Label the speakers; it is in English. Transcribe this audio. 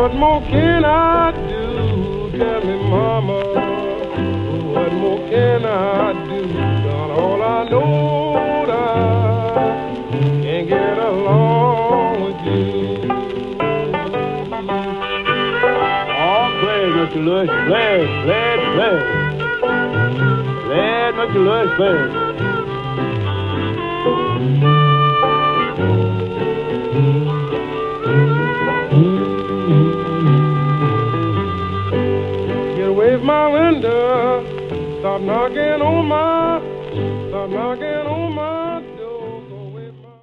Speaker 1: What more can I do? Tell me, mama, what more can I do? Done all I know, I can't get along with you. Oh, play, Mr. Lewis, play. Play, Mr. Lewis, play. Get away from my window, stop knocking on my, stop knocking